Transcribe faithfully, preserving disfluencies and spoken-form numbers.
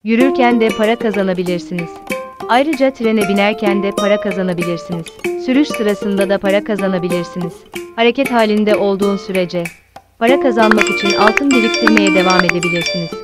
Yürürken de para kazanabilirsiniz. Ayrıca trene binerken de para kazanabilirsiniz. Sürüş sırasında da para kazanabilirsiniz. Hareket halinde olduğun sürece para kazanmak için altın biriktirmeye devam edebilirsiniz.